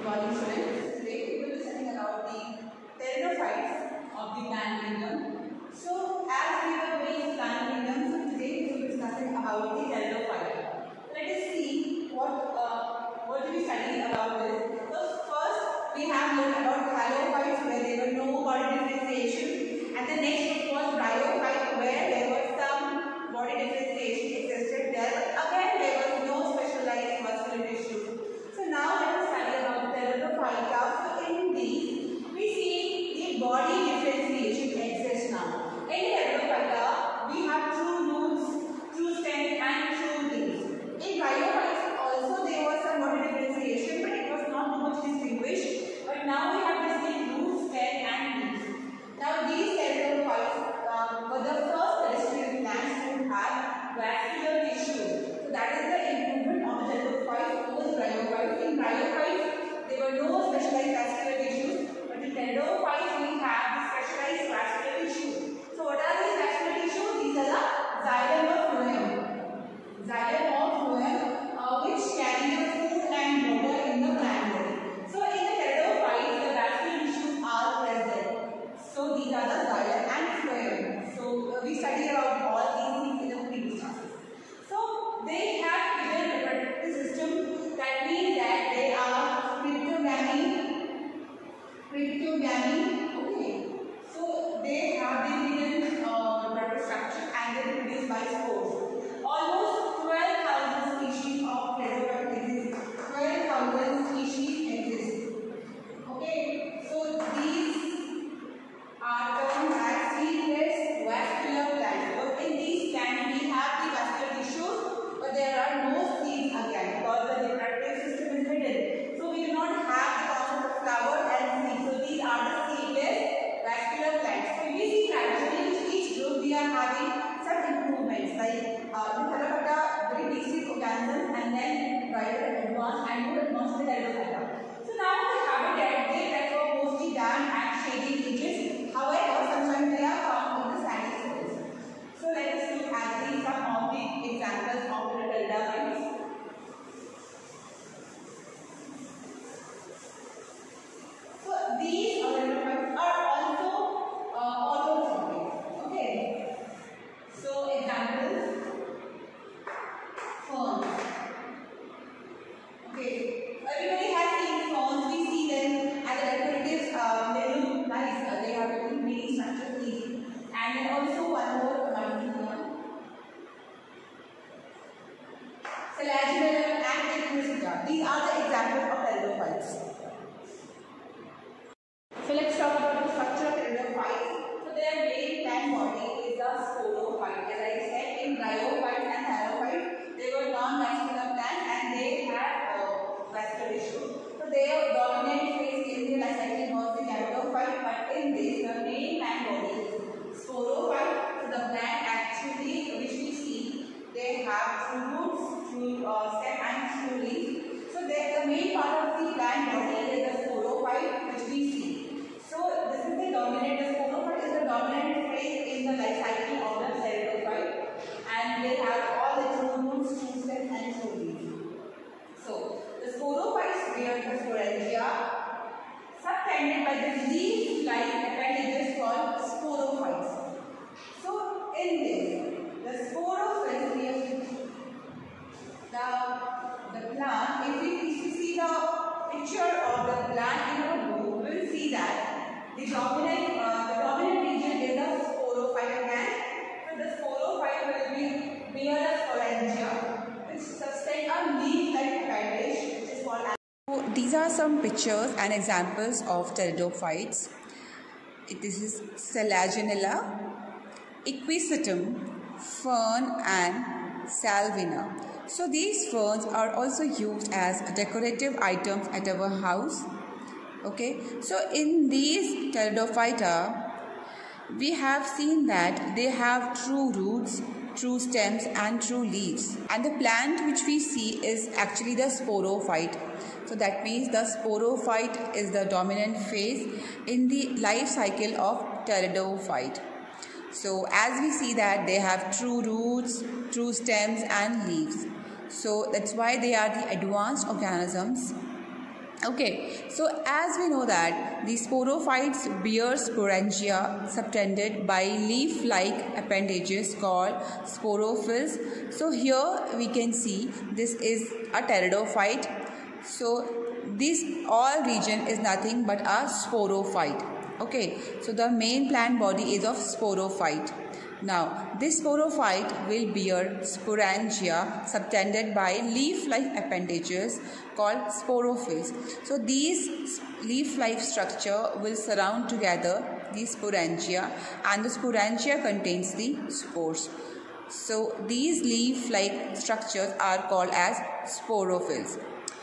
morning students. Today we will be studying about the pteridophytes of the plant kingdom. So as we were doing plant kingdom, so today we will be discussing about the pteridophyte. Let us see what do we study about this. So first we have learned about halophytes where there were no body differentiation, and the next was bryophyte where there was some body differentiation existed there, but again there was no specialized muscular tissue. So now let us study about pteridophyta. So in these we see the body differentiation exists now. In pteridophyta we have true roots, true stems and true leaves. In bryophytes also there was some body differentiation, but it was not too much distinguished. But now we have distinct roots, stem and leaves. Now these pteridophytes were the first terrestrial plants to have vascular tissue. So that is the improvement of the pteridophytes over the bryophytes. In bryophytes, there were no specialized vascular tissues, but in pteridophytes we have the specialized vascular tissue. So what are these vascular tissues? These are the xylem of phloem. Xylem of phloem, which carry the food and water in the plant body. So in the pteridophytes, the vascular tissues are present. So these are the xylem and phloem. So we studied about all these things in the previous classes. So they have hidden reproductive system. That means that they are cryptogamy. Okay. So they have the hidden reproductive structure and they reproduce by spores. Almost 12,000 species of pteridophytes exist. 12,000 species exist. Okay. So these are termed as seedless vascular plants. So in these plants we have the vascular tissues, but there are no seeds again because the reproductive system is hidden. So we do not have the concept of flower and seed. So these are the seedless vascular plants. So we see gradually with each group we are having some improvements like the Pteridophyta, very basic organisms, and then rather advanced and more advanced the Pteridophyta. So now the habitat they prefer mostly damp and shady beaches. However, sometimes they are found in the sandy soils. So let us look at some of the examples of the pteridophytes. So these pteridophytes are also autotrophic. Okay. So examples: ferns. Okay. Everybody has seen ferns. We see them as a decorative. They look nice. They have many structures. And then also one more one. Selaginella and Equiseta. These are the examples of pteridophytes. So let's talk about the structure of pteridophytes. So their main plant body is the sporophyte. As I said, in bryophytes and halophytes, they were non-vascular plants and they have vascular tissue. So their dominant phase in the life cycle was the gametophyte, but in this the main plant body is sporophyte. So the plant actually, which we see, they have true roots, true stem and true leaves. So the main part of the plant body is the sporophyte, which we see. So this is the dominant. The sporophyte is the dominant phase in the life cycle of the pteridophyte, and they have all the true roots, true stems and true leaves. So the sporophytes bear the sporangia, subtended by the leaf-like appendages called sporophytes. So in this, the sporophytes bear the plant. If we see the picture of the plant in our book, we will see that the dominant region is the sporophyte plant. So the sporophyte will bear the sporangia, which subtend a leaf-like appendage, which is called. So these are some pictures and examples of pteridophytes. This is Selaginella, Equisetum, fern and Salvina. So these ferns are also used as decorative items at our house. Okay, so in these pteridophyta, we have seen that they have true roots, true stems and true leaves. And the plant which we see is actually the sporophyte. So that means the sporophyte is the dominant phase in the life cycle of pteridophyte. So as we see that they have true roots, true stems and leaves. So that's why they are the advanced organisms Okay, so as we know that the sporophytes bear sporangia subtended by leaf-like appendages called sporophylls. So here we can see this is a pteridophyte. So this all region is nothing but a sporophyte. Okay, so the main plant body is of sporophyte. Now, this sporophyte will bear sporangia subtended by leaf-like appendages called sporophylls. So, these leaf-like structure will surround together the sporangia, and the sporangia contains the spores. So, these leaf-like structures are called as sporophylls.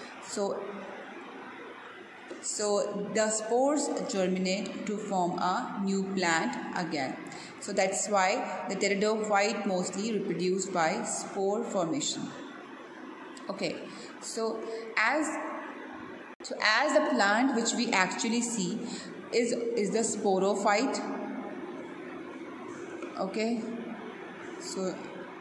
So the spores germinate to form a new plant again. So that's why the pteridophyte mostly reproduced by spore formation. Okay, so as the plant which we actually see is the sporophyte. Okay, so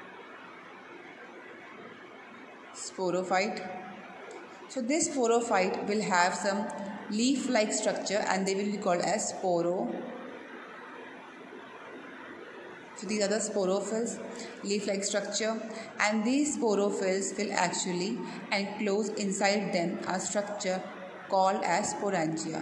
sporophyte. So this sporophyte will have some leaf-like structure and they will be called as sporo. So these are the sporophylls, leaf-like structure, and these sporophylls will actually enclose inside them a structure called as sporangia.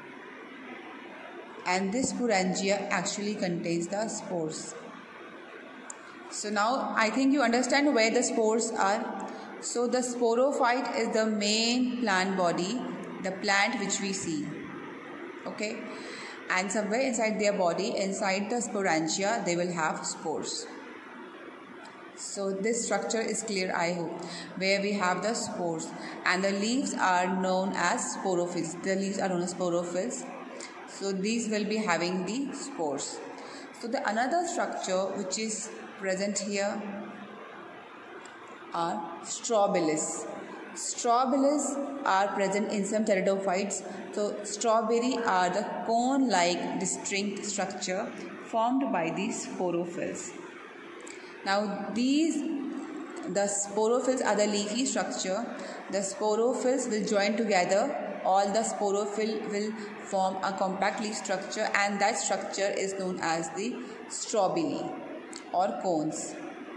And this sporangia actually contains the spores. So now I think you understand where the spores are. So the sporophyte is the main plant body, the plant which we see. Okay, and somewhere inside their body, inside the sporangia, they will have spores. So this structure is clear, I hope, where we have the spores, and the leaves are known as sporophylls. The leaves are known as sporophylls. So these will be having the spores. So the another structure which is present here are strobilus. Strobilus are present in some pteridophytes. So strawberry are the cone-like distinct structure formed by these sporophylls. Now the sporophylls are the leafy structure. The sporophylls will join together. All the sporophyll will form a compact leaf structure, and that structure is known as the strobili or cones.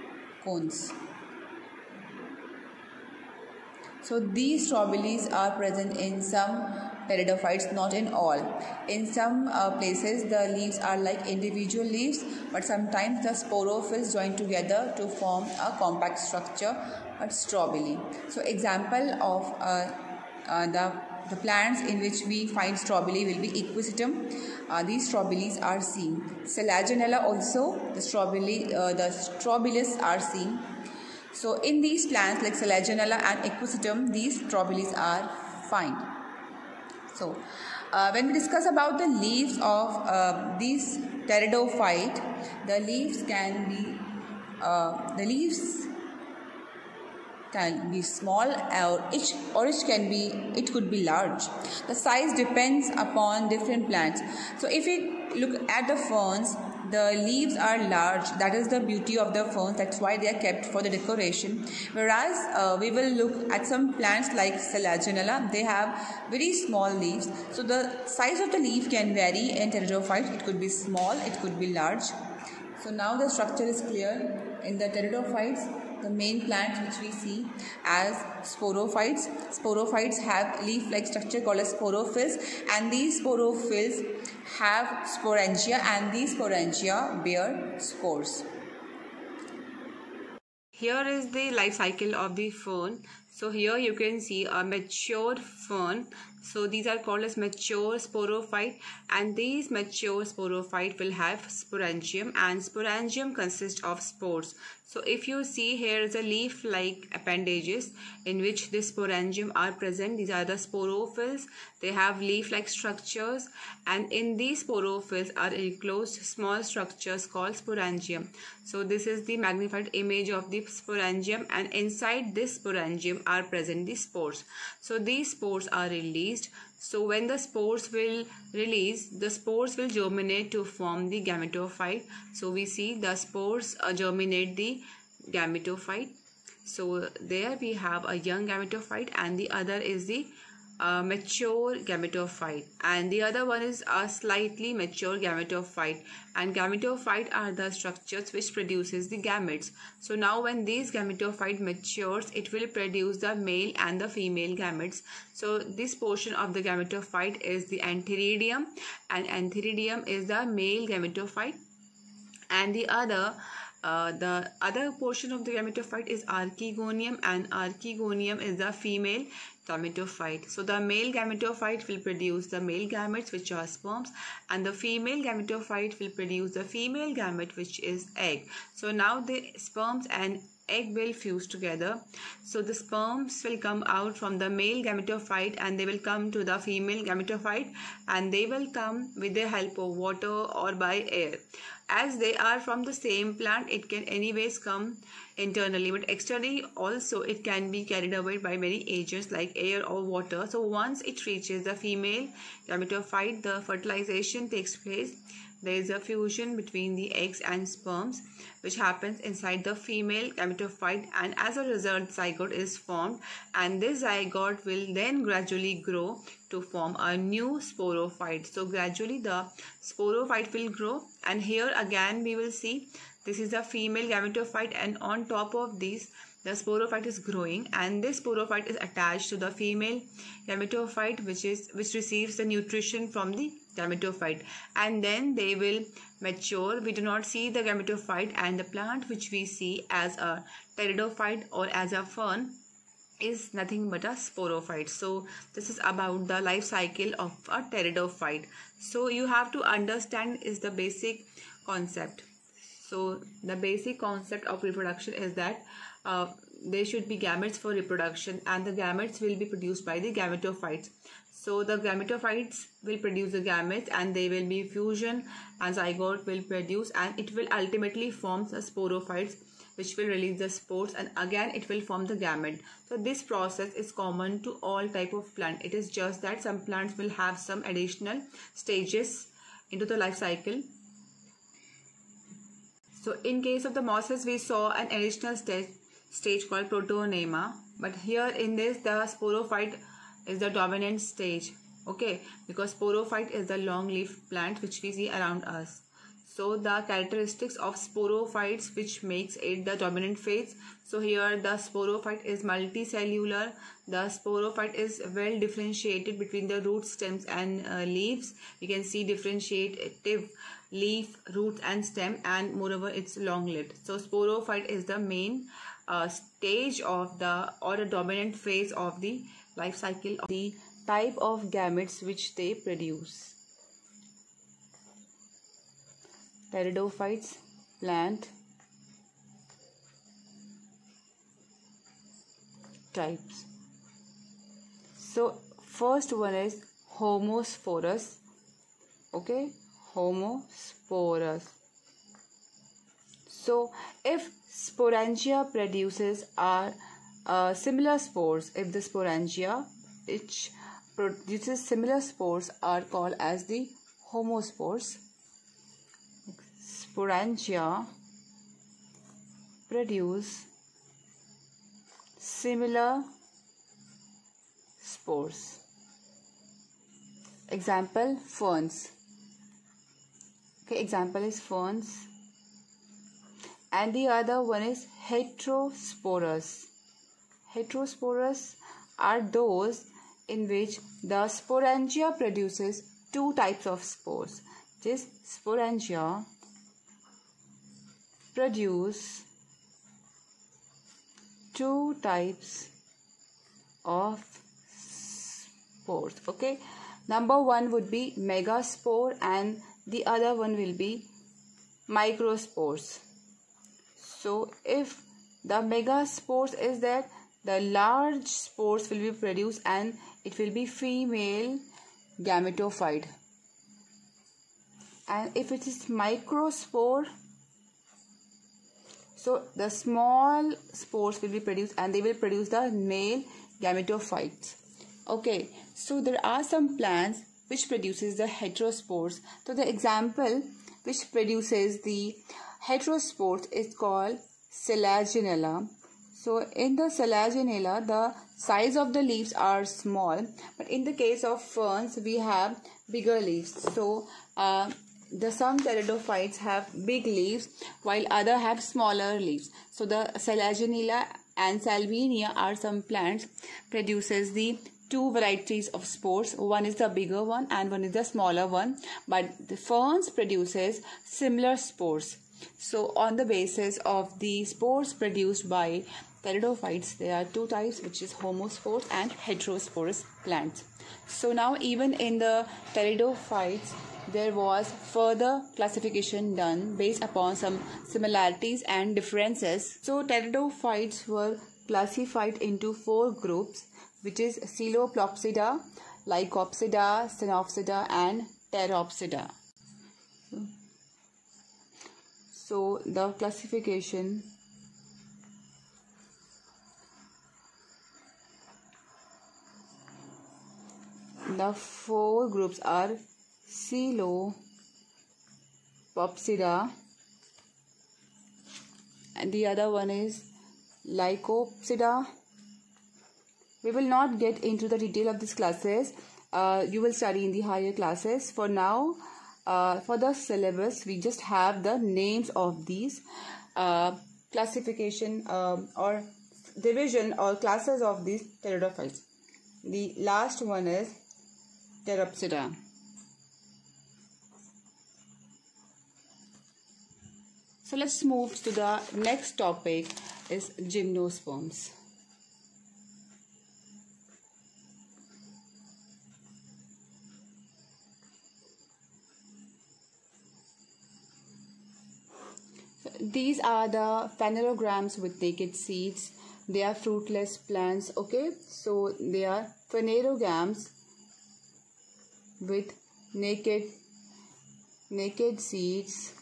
So these strobiles are present in some pteridophytes, not in all. In some places the leaves are like individual leaves, but sometimes the sporophylls join together to form a compact structure, a strobili. So example of the plants in which we find strobili will be equisetum. These strobiles are seen. Selaginella also, the strobilus are seen. So in these plants like Selaginella and equisetum, these strobiles are found. So when we discuss about the leaves of these pteridophyte, the leaves can be small, or it could be large. The size depends upon different plants. So if we look at the ferns, the leaves are large. That is the beauty of the ferns. That's why they are kept for the decoration. Whereas we will look at some plants like Selaginella. They have very small leaves. So the size of the leaf can vary in pteridophytes. It could be small, it could be large. So now the structure is clear. In the pteridophytes, the main plants which we see as sporophytes. Sporophytes have leaf-like structure called as sporophylls, and these sporophylls have sporangia, and these sporangia bear spores. Here is the life cycle of the fern. So here you can see a mature fern. So these are called as mature sporophyte, and these mature sporophyte will have sporangium, and sporangium consists of spores. So if you see, here is a leaf-like appendages in which the sporangium are present. These are the sporophylls. They have leaf-like structures, and in these sporophylls are enclosed small structures called sporangium. So this is the magnified image of the sporangium, and inside this sporangium are present the spores. So these spores are released. So when the spores will release, the spores will germinate to form the gametophyte. So we see the spores germinate the gametophyte. So there we have a young gametophyte, and the other is the mature gametophyte, and the other one is a slightly mature gametophyte. And gametophyte are the structures which produces the gametes. So now when these gametophyte matures, it will produce the male and the female gametes. So this portion of the gametophyte is the antheridium, and antheridium is the male gametophyte, and the other portion of the gametophyte is archegonium, and archegonium is the female gametophyte. So the male gametophyte will produce the male gametes, which are sperms, and the female gametophyte will produce the female gamete, which is egg. So now the sperms and egg will fuse together. So the sperms will come out from the male gametophyte and they will come to the female gametophyte, and they will come with the help of water or by air. As they are from the same plant, it can anyways come internally, but externally also it can be carried away by many agents like air or water. So once it reaches the female gametophyte, the fertilization takes place. There is a fusion between the eggs and sperms which happens inside the female gametophyte, and as a result zygote is formed, and this zygote will then gradually grow to form a new sporophyte. So gradually the sporophyte will grow, and here again we will see this is the female gametophyte, and on top of this the sporophyte is growing, and this sporophyte is attached to the female gametophyte which receives the nutrition from the gametophyte, and then they will mature. We do not see the gametophyte, and the plant which we see as a pteridophyte or as a fern is nothing but a sporophyte. So this is about the life cycle of a pteridophyte. So you have to understand is the basic concept. So the basic concept of reproduction is that there should be gametes for reproduction, and the gametes will be produced by the gametophytes. So the gametophytes will produce the gametes, and they will be fusion, and zygote will produce, and it will ultimately form the sporophytes which will release the spores, and again it will form the gamete. So this process is common to all type of plant. It is just that some plants will have some additional stages into the life cycle. So in case of the mosses, we saw an additional stage called protonema, but here in this the sporophyte is the dominant stage, okay, because sporophyte is the long leaf plant which we see around us. So the characteristics of sporophytes which makes it the dominant phase. So here the sporophyte is multicellular. The sporophyte is well differentiated between the roots, stems and leaves. You can see differentiative leaf, roots and stem, and moreover it's long-lived. So sporophyte is the main stage of the or a dominant phase of the life cycle of the type of gametes which they produce. Pteridophytes, plant types. So first one is Homosporous. Okay, Homosporous. So if sporangia produces similar spores, if the sporangia which produces similar spores are called as the homospores. Sporangia produce similar spores. Example, ferns. Okay, example is ferns. And the other one is heterosporous. Heterosporous are those in which the sporangia produces two types of spores. This sporangia produce two types of spores. Okay, number one would be megaspore and the other one will be microspores. So if the megaspores is there, the large spores will be produced and it will be female gametophyte. And if it is microspore, so the small spores will be produced and they will produce the male gametophytes. Okay, so there are some plants which produces the heterospores. So the example which produces the heterospores is called Selaginella. So in the Selaginella, the size of the leaves are small, but in the case of ferns, we have bigger leaves. So some pteridophytes have big leaves while other have smaller leaves. So the Selaginella and Salvinia are some plants produces the two varieties of spores. One is the bigger one and one is the smaller one, but the ferns produces similar spores. So on the basis of the spores produced by pteridophytes, there are two types, which is homospores and heterosporous plants. So now even in the pteridophytes, there was further classification done based upon some similarities and differences. So pteridophytes were classified into 4 groups, which is Coleopsida, Lycopsida, Ctenopsida and Pteropsida. So the classification the 4 groups are Coleopsida and the other one is Lycopsida. We will not get into the detail of these classes. You will study in the higher classes. For now, for the syllabus, we just have the names of these classification or division or classes of these pteridophytes. The last one is Pteropsida. So let's move to the next topic, is gymnosperms. These are the phanerograms with naked seeds. They are fruitless plants. Okay, so they are phanerograms with naked seeds.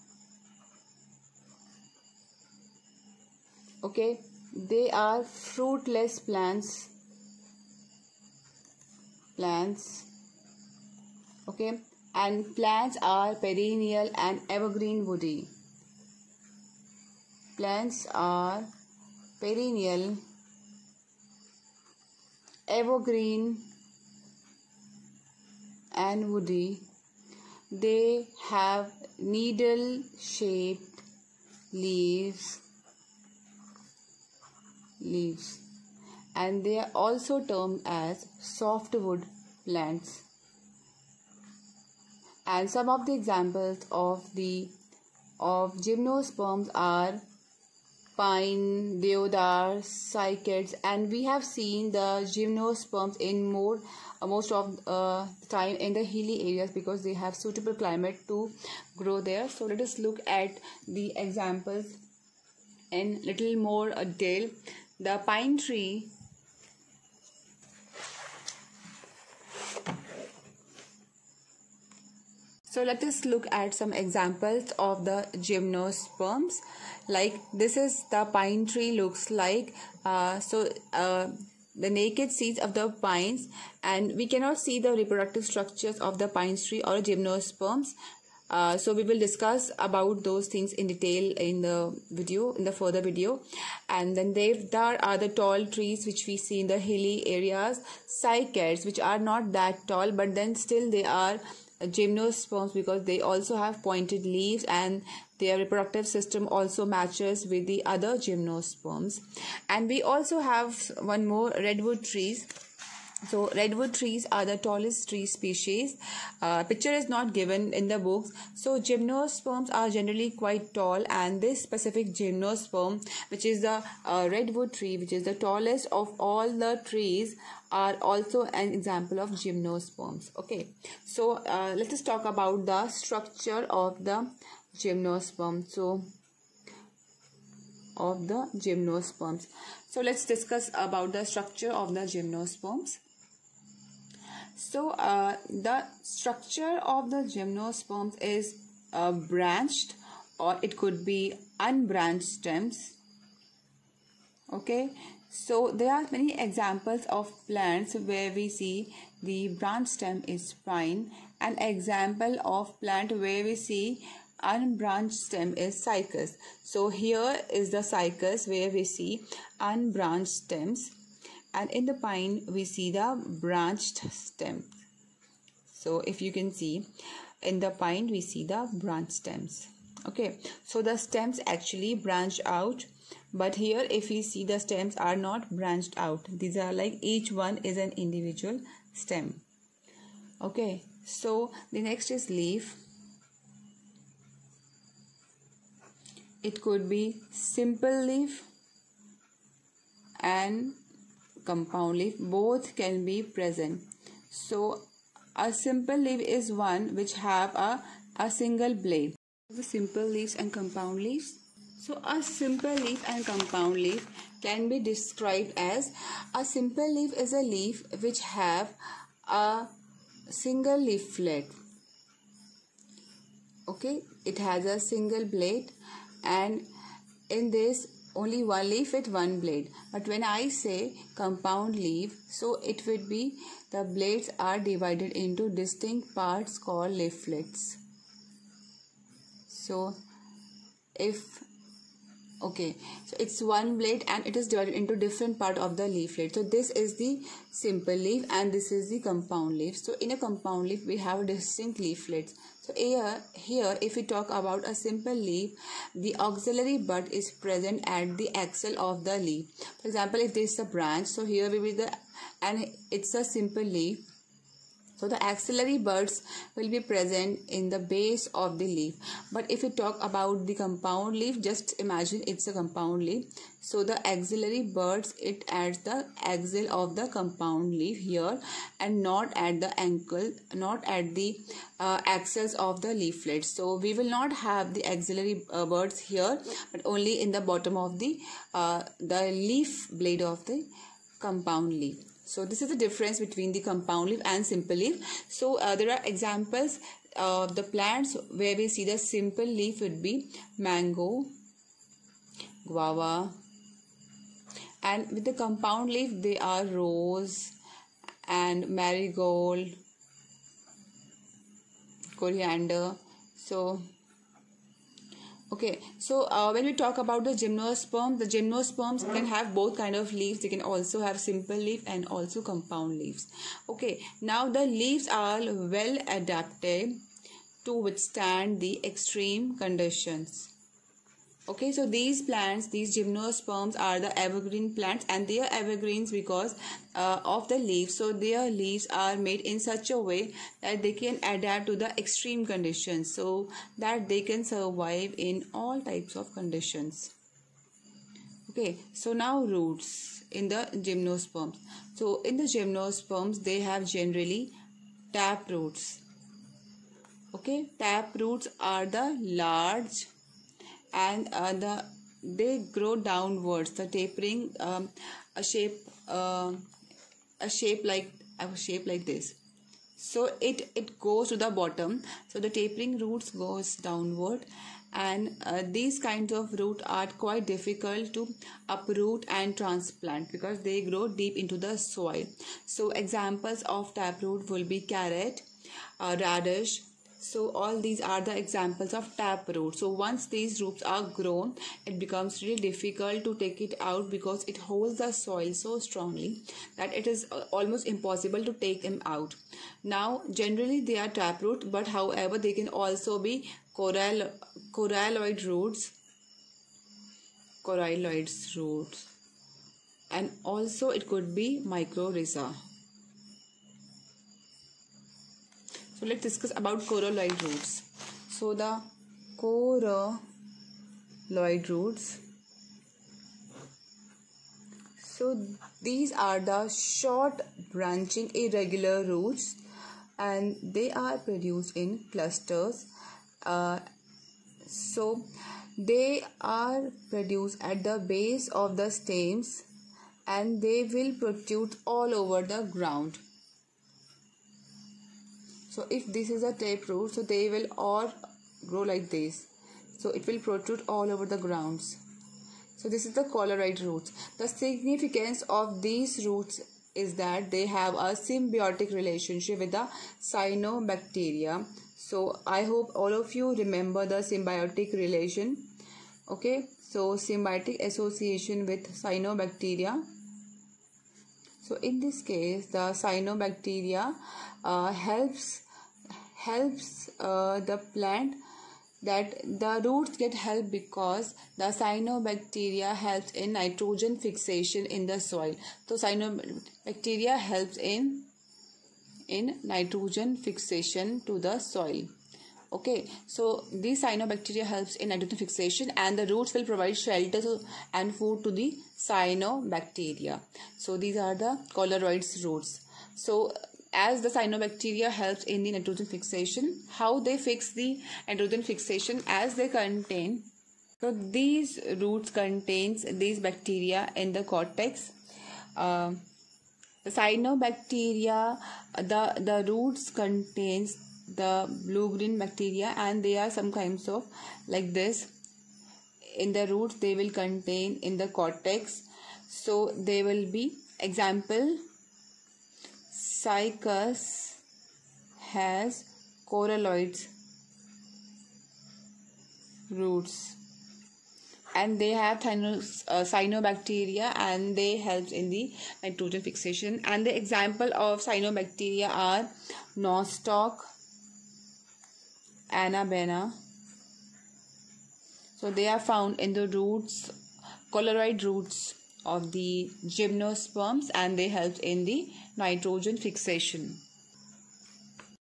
Okay, they are fruitless plants. Okay, and plants are perennial and evergreen woody. Plants are perennial, evergreen and woody. They have needle-shaped leaves, and they are also termed as softwood plants. And some of the examples of gymnosperms are pine, deodar, cycads, and we have seen the gymnosperms in most of the time in the hilly areas because they have suitable climate to grow there. So let us look at the examples in little more detail. The pine tree So let us look at some examples of the gymnosperms. Like this is the pine tree looks like. The naked seeds of the pines, and we cannot see the reproductive structures of the pine tree or gymnosperms. So we will discuss about those things in detail in the further video. And then there are the tall trees which we see in the hilly areas, cycads which are not that tall, but then still they are gymnosperms because they also have pointed leaves and their reproductive system also matches with the other gymnosperms. And we also have one more, redwood trees. So redwood trees are the tallest tree species. Picture is not given in the books. So gymnosperms are generally quite tall, and this specific gymnosperm, which is the redwood tree, which is the tallest of all the trees, are also an example of gymnosperms. Okay, so let us talk about the structure of the gymnosperm. So let's discuss about the structure of the gymnosperms. So the structure of the gymnosperms is branched, or it could be unbranched stems. Okay, so there are many examples of plants where we see the branch stem is pine. An example of plant where we see unbranched stem is cycas. So here is the cycas where we see unbranched stems, and in the pine we see the branched stem. So if you can see, in the pine we see the branched stems. Okay, so the stems actually branch out, but here if we see, the stems are not branched out. These are like each one is an individual stem. Okay, so the next is leaf. It could be simple leaf and compound leaf, both can be present. So a simple leaf is one which have a single blade. The simple leaves and compound leaves. So a simple leaf and compound leaf can be described as, a simple leaf is a leaf which have a single leaflet. Okay, it has a single blade, and in this only one leaf with one blade. But when I say compound leaf, so it would be the blades are divided into distinct parts called leaflets. So if okay, so it's one blade and it is divided into different part of the leaflet. So this is the simple leaf and this is the compound leaf. So in a compound leaf we have distinct leaflets. So here if we talk about a simple leaf, the auxiliary bud is present at the axil of the leaf. For example, if this is a branch, so here will be the, and it's a simple leaf, so the axillary buds will be present in the base of the leaf. But if we talk about the compound leaf, just imagine it's a compound leaf. So the axillary buds, it adds the axil of the compound leaf here, and not at the ankle, not at the axils of the leaflet. So we will not have the axillary buds here, but only in the bottom of the leaf blade of the compound leaf. So this is the difference between the compound leaf and simple leaf. So there are examples of the plants where we see the simple leaf would be mango, guava, and with the compound leaf they are rose and marigold, coriander. So okay, so when we talk about the gymnosperms can have both kind of leaves. They can also have simple leaf and also compound leaves. Okay, now the leaves are well adapted to withstand the extreme conditions. Okay, so these plants, these gymnosperms are the evergreen plants, and they are evergreens because of the leaves. So their leaves are made in such a way that they can adapt to the extreme conditions, so that they can survive in all types of conditions. Okay, so now roots in the gymnosperms. So in the gymnosperms they have generally tap roots. Okay, tap roots are the large and they grow downwards, the tapering a shape like this. So it goes to the bottom, so the tapering roots goes downward, and these kinds of roots are quite difficult to uproot and transplant because they grow deep into the soil. So examples of taproot will be carrot, radish. So all these are the examples of taproot. So once these roots are grown, it becomes really difficult to take it out because it holds the soil so strongly that it is almost impossible to take them out. Now generally they are taproot, but however they can also be coralloid roots, and also it could be mycorrhiza. So let's discuss about coralloid roots. So the coralloid roots, so these are the short branching irregular roots, and they are produced in clusters. So they are produced at the base of the stems, and they will protrude all over the ground. So if this is a taproot, so they will all grow like this. So it will protrude all over the grounds. So this is the coralloid roots. The significance of these roots is that they have a symbiotic relationship with the cyanobacteria. So I hope all of you remember the symbiotic relation. Okay, so symbiotic association with cyanobacteria. So in this case, the cyanobacteria helps the plant, that the roots get help because the cyanobacteria helps in nitrogen fixation in the soil. So cyanobacteria helps in nitrogen fixation to the soil. Okay, so these cyanobacteria helps in nitrogen fixation, and the roots will provide shelter and food to the cyanobacteria. So these are the colloids roots. So as the cyanobacteria helps in the nitrogen fixation, how they fix the nitrogen fixation? As they contain, so these roots contains these bacteria in the cortex. The cyanobacteria, the roots contains the blue-green bacteria, and they are some kinds of like this. In the roots they will contain in the cortex. So they will be, example, Cycas has coralloids roots, and they have cyanobacteria, and they help in the nitrogen fixation. And the example of cyanobacteria are Nostoc, Anabaena. So they are found in the roots, colloid roots of the gymnosperms, and they help in the nitrogen fixation.